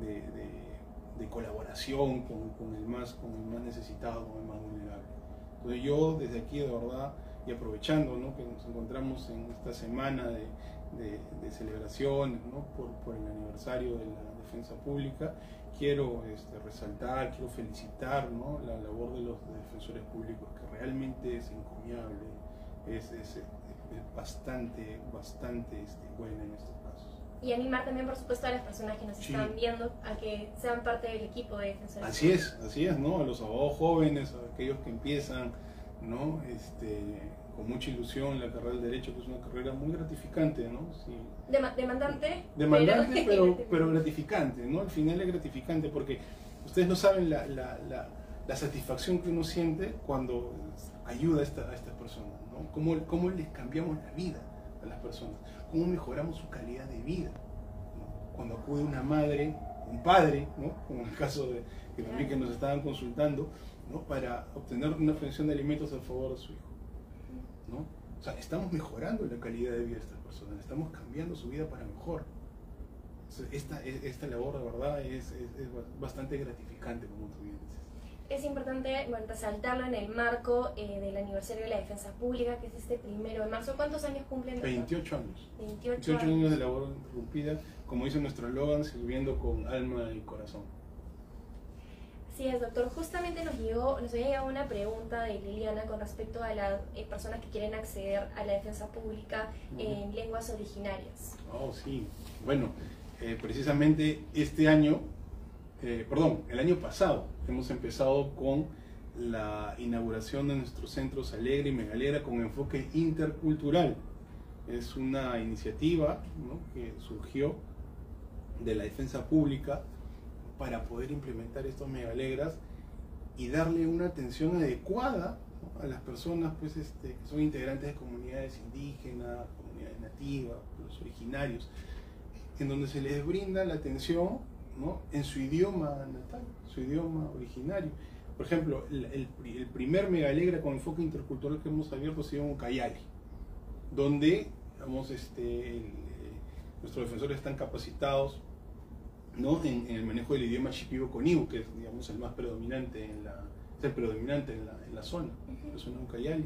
colaboración con el más necesitado, con el más vulnerable. Entonces yo desde aquí, de verdad, y aprovechando, ¿no?, que nos encontramos en esta semana de celebraciones, ¿no?, por el aniversario de la defensa pública, quiero resaltar, quiero felicitar, ¿no?, la labor de los defensores públicos, que realmente es encomiable, es bastante buena en estos casos. Y animar también, por supuesto, a las personas que nos están viendo a que sean parte del equipo de defensores. Así es, ¿no? A los abogados jóvenes, a aquellos que empiezan, ¿no?, con mucha ilusión la carrera del derecho, que es una carrera muy gratificante, ¿no? Sí. Demandante, pero gratificante, ¿no? Al final es gratificante porque ustedes no saben la satisfacción que uno siente cuando ayuda a estas personas, ¿no? Cómo les cambiamos la vida a las personas, cómo mejoramos su calidad de vida, ¿no? Cuando acude una madre, un padre, ¿no?, como en el caso de que también que nos estaban consultando, ¿no?, para obtener una pensión de alimentos a favor de su hijo, ¿no? O sea, estamos mejorando la calidad de vida de estas personas, estamos cambiando su vida para mejor. Entonces, esta labor, de verdad, es bastante gratificante, como tú bien dices. Es importante, bueno, resaltarlo en el marco del aniversario de la defensa pública, que es este 1 de marzo. ¿Cuántos años cumplen? 28 años. 28 años de labor interrumpida, como dice nuestro eslogan, sirviendo con alma y corazón. Así es, doctor. Justamente nos había llegado una pregunta de Liliana con respecto a las personas que quieren acceder a la defensa pública en lenguas originarias. Oh, sí. Bueno, precisamente este año, el año pasado, hemos empezado con la inauguración de nuestros centros Alegre y Megalegra con enfoque intercultural. Es una iniciativa, ¿no?, que surgió de la defensa pública para poder implementar estos megalegras y darle una atención adecuada, ¿no?, a las personas, pues, que son integrantes de comunidades indígenas, comunidades nativas, los originarios, en donde se les brinda la atención, ¿no?, en su idioma natal, su idioma originario. Por ejemplo, el primer megalegra con enfoque intercultural que hemos abierto ha sido en Ucayali, donde, digamos, nuestros defensores están capacitados, ¿no?, en el manejo del idioma shipibo-conibo, que es, digamos, el más predominante en la zona, la zona de Ucayali,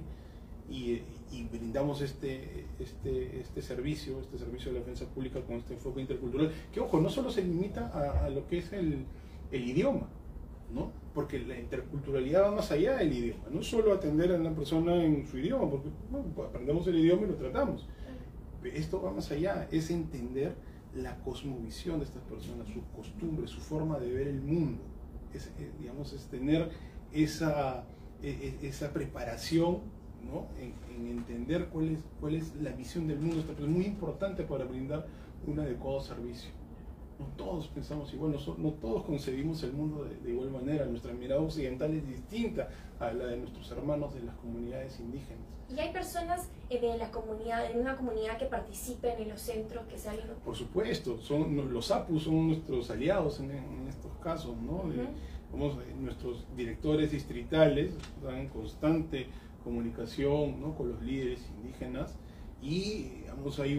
y brindamos este servicio de la defensa pública con este enfoque intercultural, que, ojo, no solo se limita a lo que es el idioma, ¿no?, porque la interculturalidad va más allá del idioma, no solo atender a una persona en su idioma, porque, bueno, aprendemos el idioma y lo tratamos. Esto va más allá, es entender la cosmovisión de estas personas, sus costumbres, su forma de ver el mundo, es tener esa preparación, ¿no?, en entender cuál es la visión del mundo. Esto es muy importante para brindar un adecuado servicio. No todos pensamos igual, no todos concebimos el mundo de igual manera. Nuestra mirada occidental es distinta a la de nuestros hermanos de las comunidades indígenas. ¿Y hay personas de una comunidad que participen en los centros que salen? Por supuesto, los APUs son nuestros aliados en estos casos, ¿no? Nuestros directores distritales están en constante comunicación, ¿no?, con los líderes indígenas, y, digamos, hay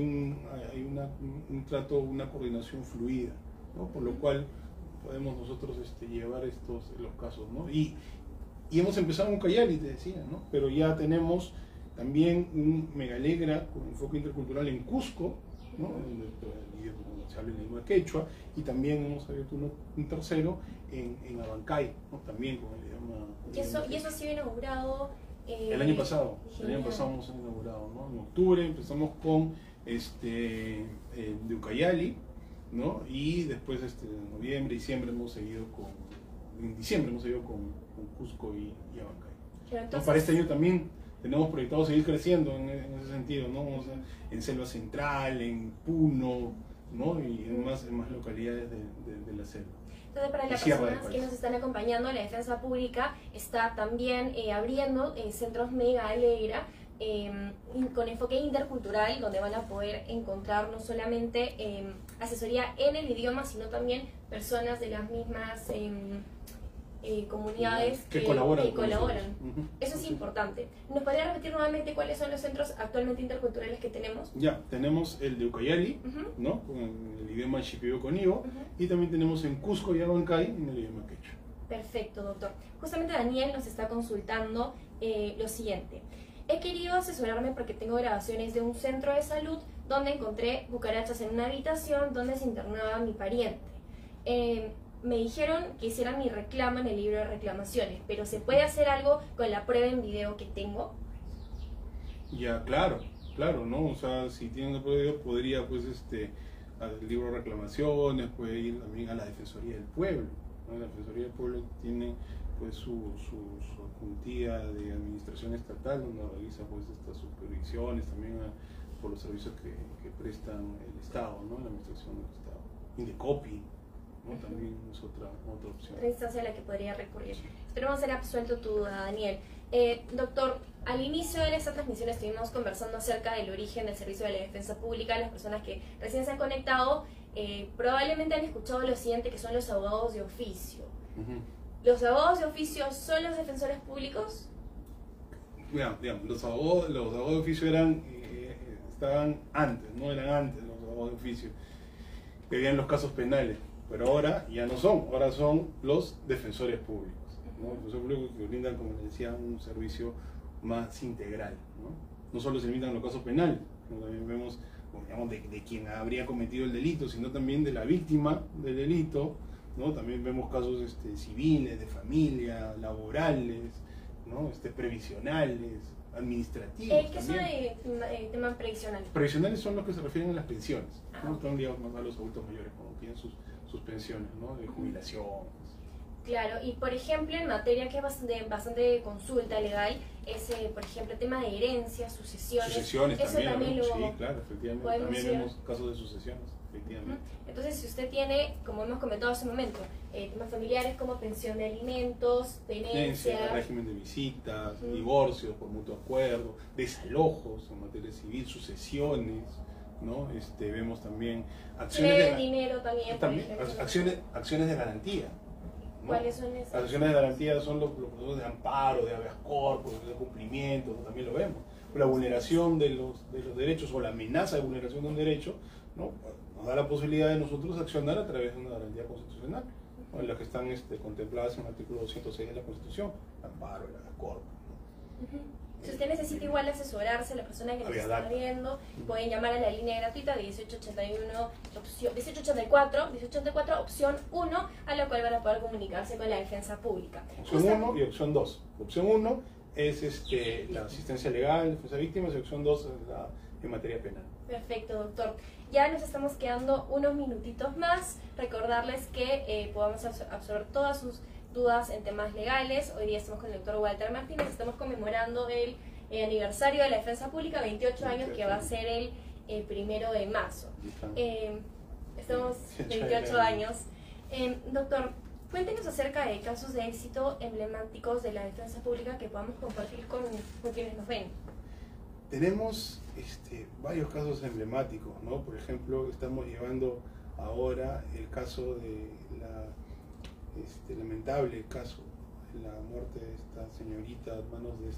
un trato, una coordinación fluida, ¿no?, por lo cual podemos nosotros llevar los casos, ¿no? Y hemos empezado en Ucayali, te decía, ¿no?, pero ya tenemos también un megalegra con enfoque intercultural en Cusco, ¿no? Se habla el idioma quechua, y también hemos abierto un tercero en Abancay, ¿no? También con el idioma. Y eso ha sido inaugurado el año pasado. Genial. El año pasado hemos inaugurado, ¿no? En octubre empezamos con de Ucayali, ¿no? Y después en noviembre, diciembre hemos seguido con Cusco y Abancay. Pero entonces, ¿no? Para este año también tenemos proyectado seguir creciendo en ese sentido, ¿no? En Selva Central, en Puno, ¿no? Y en más localidades de la selva. entonces, para las personas que nos están acompañando, la Defensa Pública está también abriendo centros Mega Alegra con enfoque intercultural, donde van a poder encontrar no solamente asesoría en el idioma, sino también personas de las mismas comunidades que colaboran. Eso es importante. ¿Nos podría repetir nuevamente cuáles son los centros actualmente interculturales que tenemos? Ya, tenemos el de Ucayali, ¿no? Con el idioma Shipibo Conibo, y también tenemos en Cusco y Abancay en el idioma quechua. Perfecto, doctor. Justamente Daniel nos está consultando lo siguiente. He querido asesorarme porque tengo grabaciones de un centro de salud donde encontré cucarachas en una habitación donde se internaba mi pariente. Me dijeron que hiciera mi reclamo en el libro de reclamaciones, pero ¿se puede hacer algo con la prueba en video que tengo? Ya, claro, ¿no? O sea, si tiene una prueba de video, podría, pues, al libro de reclamaciones, puede ir también a la Defensoría del Pueblo, ¿no? La Defensoría del Pueblo tiene, pues, su juntía de administración estatal, donde realiza, pues, estas supervisiones también por los servicios que prestan el Estado, ¿no? La administración del Estado. Indecopi, ¿no? También es otra opción. Otra instancia a la que podría recurrir. Esperemos ser absuelto tu duda, Daniel. Doctor, al inicio de esta transmisión estuvimos conversando acerca del origen del servicio de la defensa pública. Las personas que recién se han conectado probablemente han escuchado lo siguiente, que son los abogados de oficio. ¿Los abogados de oficio son los defensores públicos? Digamos, los abogados de oficio estaban antes, no eran antes los abogados de oficio, que veían los casos penales. Pero ahora ya no son, ahora son los defensores públicos, ¿no? Los defensores públicos que brindan, como les decía, un servicio más integral, ¿no? No solo se limitan a los casos penales, sino también vemos, digamos, de quien habría cometido el delito, sino también de la víctima del delito, ¿no? También vemos casos civiles, de familia, laborales, ¿no? Previsionales, administrativos. ¿Qué son temas previsionales? Previsionales son los que se refieren a las pensiones, ¿no? Están ligados más a los adultos mayores cuando tienen sus pensiones, ¿no? De jubilación. Claro, y por ejemplo, en materia que es bastante consulta legal, es, por ejemplo, el tema de herencias, sucesiones. Sucesiones eso también, ¿no? lo sí, claro, efectivamente. También vemos casos de sucesiones, efectivamente. Entonces, si usted tiene, como hemos comentado hace un momento, temas familiares como pensión de alimentos, tenencia, régimen de visitas, divorcios por mutuo acuerdo, desalojos en materia civil, sucesiones, ¿no? Vemos también acciones de dinero también acciones de garantía, ¿no? ¿Cuáles son esas? Las acciones de garantía son los procesos de amparo, de habeas corpus, de cumplimiento, también lo vemos. La vulneración de los derechos o la amenaza de vulneración de un derecho, ¿no? Nos da la posibilidad de nosotros accionar a través de una garantía constitucional, ¿no? En las que están contempladas en el artículo 206 de la Constitución, el amparo, el habeas corpus, ¿no? Si usted necesita igual asesorarse, la persona que nos está viendo, pueden llamar a la línea gratuita 1884, opción 1, a la cual van a poder comunicarse con la defensa pública. Opción 1 y opción 2. Opción 1 es la asistencia legal, defensa de víctimas, y opción 2 es en materia penal. Perfecto, doctor. Ya nos estamos quedando unos minutitos más. Recordarles que podamos absorber todas sus dudas en temas legales. Hoy día estamos con el doctor Walter Martínez, estamos conmemorando el aniversario de la defensa pública, 28 años, que va a ser el 1 de marzo. Estamos 28 años. Doctor, cuéntenos acerca de casos de éxito emblemáticos de la defensa pública que podamos compartir con quienes nos ven. Tenemos varios casos emblemáticos, ¿no? Por ejemplo, estamos llevando ahora el caso de lamentable caso de la muerte de esta señorita a manos de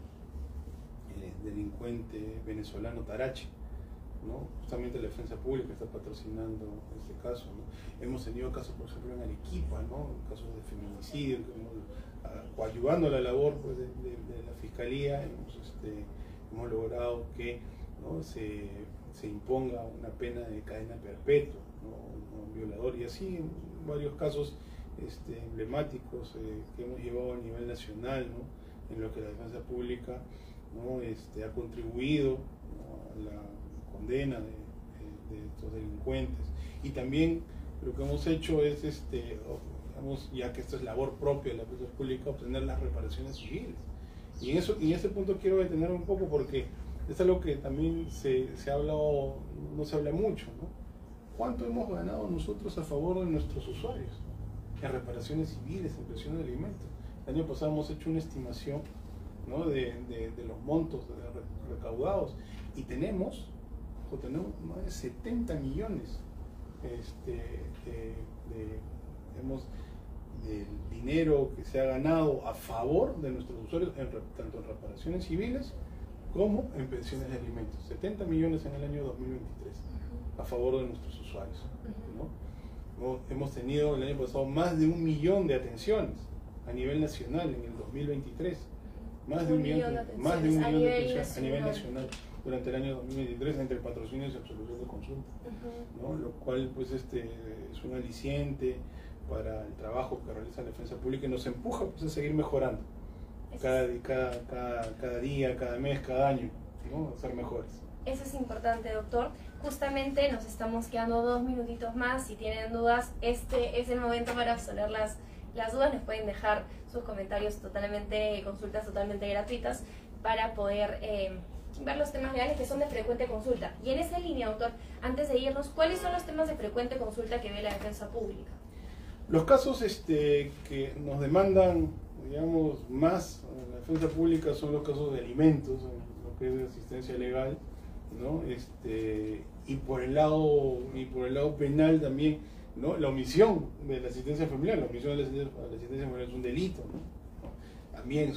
delincuente venezolano Tarache, ¿no? Justamente la defensa pública está patrocinando este caso, ¿no? Hemos tenido casos, por ejemplo, en Arequipa, ¿no? Casos de feminicidio, coadyuvando la labor, pues, de la fiscalía, hemos logrado que, ¿no? se se imponga una pena de cadena perpetua, ¿no? Un violador, y así en varios casos emblemáticos que hemos llevado a nivel nacional, ¿no? En lo que la defensa pública, ¿no? Ha contribuido, ¿no? a la condena de estos delincuentes. Y también lo que hemos hecho es, ya que esto es labor propia de la defensa pública, obtener las reparaciones civiles. Y en ese punto quiero detenerme un poco, porque es algo que también se ha hablado, no se habla mucho, ¿no? ¿Cuánto hemos ganado nosotros a favor de nuestros usuarios en reparaciones civiles, en pensiones de alimentos? El año pasado hemos hecho una estimación, ¿no? de los montos recaudados, y tenemos más de 70 millones del dinero que se ha ganado a favor de nuestros usuarios, tanto en reparaciones civiles como en pensiones de alimentos. 70 millones en el año 2023 a favor de nuestros usuarios, ¿no? Hemos tenido el año pasado más de 1 millón de atenciones a nivel nacional en el 2023. Más de un millón de atenciones a nivel nacional durante el año 2023, entre patrocinios y absolución de consulta, ¿no? Lo cual pues es un aliciente para el trabajo que realiza la defensa pública y nos empuja pues a seguir mejorando cada día, cada mes, cada año, ¿no? A ser mejores. Eso es importante, doctor. Justamente nos estamos quedando 2 minutitos más. Si tienen dudas, este es el momento para absolver las dudas. Les pueden dejar sus comentarios consultas totalmente gratuitas para poder ver los temas legales que son de frecuente consulta. Y en esa línea, doctor, antes de irnos, ¿cuáles son los temas de frecuente consulta que ve la defensa pública? Los casos que nos demandan, digamos, más en la defensa pública son los casos de alimentos, lo que es de asistencia legal, ¿no? Y por el lado penal también, ¿no? La omisión de la asistencia familiar. La omisión de la asistencia familiar es un delito, ¿no? También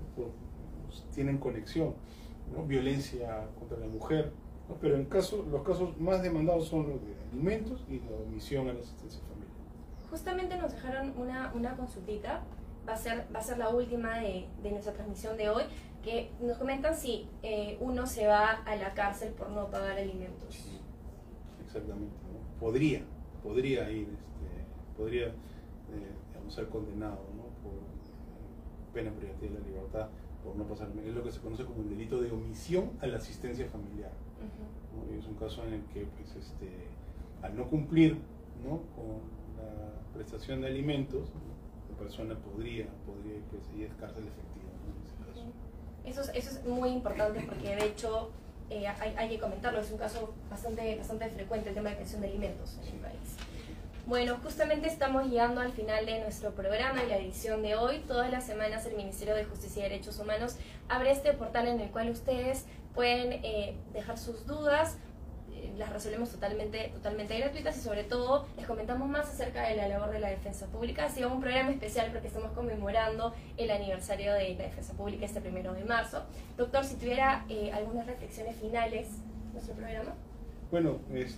tienen conexión, ¿no? Violencia contra la mujer, ¿no? Pero los casos más demandados son los de alimentos y la omisión a la asistencia familiar. Justamente nos dejaron una consultita, va a ser la última de nuestra transmisión de hoy, que nos comentan si uno se va a la cárcel por no pagar alimentos. Sí, exactamente, ¿no? Podría ir, podría ser condenado, ¿no? Por pena privativa de la libertad por no pasar. Es lo que se conoce como el delito de omisión a la asistencia familiar, ¿no? Y es un caso en el que pues, al no cumplir, ¿no? con la prestación de alimentos, ¿no? La persona podría pues, y es cárcel efectiva, ¿no? En ese caso. Eso es muy importante, porque de hecho hay que comentarlo, es un caso bastante frecuente el tema de pensión de alimentos en el país. Bueno, justamente estamos llegando al final de nuestro programa y la edición de hoy. Todas las semanas el Ministerio de Justicia y Derechos Humanos abre este portal en el cual ustedes pueden dejar sus dudas, las resolvemos totalmente gratuitas, y sobre todo les comentamos más acerca de la labor de la defensa pública. Ha sido un programa especial porque estamos conmemorando el aniversario de la defensa pública este 1 de marzo. Doctor, si tuviera algunas reflexiones finales de nuestro programa. Bueno,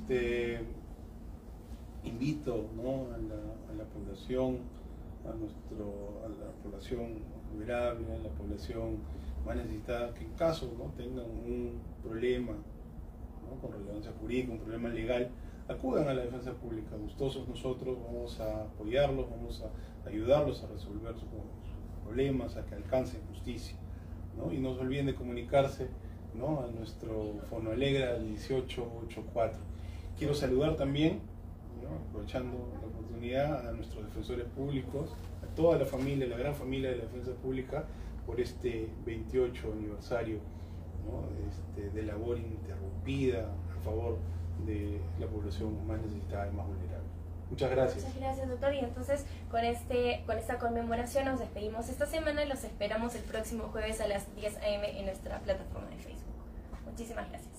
invito, ¿no? a la población, a la población vulnerable, a la población más necesitada, que en caso, ¿no? tengan un problema, ¿no? con relevancia jurídica, un problema legal, acudan a la defensa pública. Gustosos nosotros vamos a apoyarlos, vamos a ayudarlos a resolver sus problemas, a que alcancen justicia, ¿no? Y no se olviden de comunicarse, ¿no? a nuestro Fonoalegra 1884. Quiero saludar también, ¿no? aprovechando la oportunidad, a nuestros defensores públicos, a toda la familia, la gran familia de la defensa pública, por este 28 aniversario, ¿no? de labor ininterrumpida a favor de la población más necesitada y más vulnerable. Muchas gracias. Muchas gracias, doctor. Y entonces con esta conmemoración nos despedimos esta semana y los esperamos el próximo jueves a las 10 a.m. en nuestra plataforma de Facebook. Muchísimas gracias.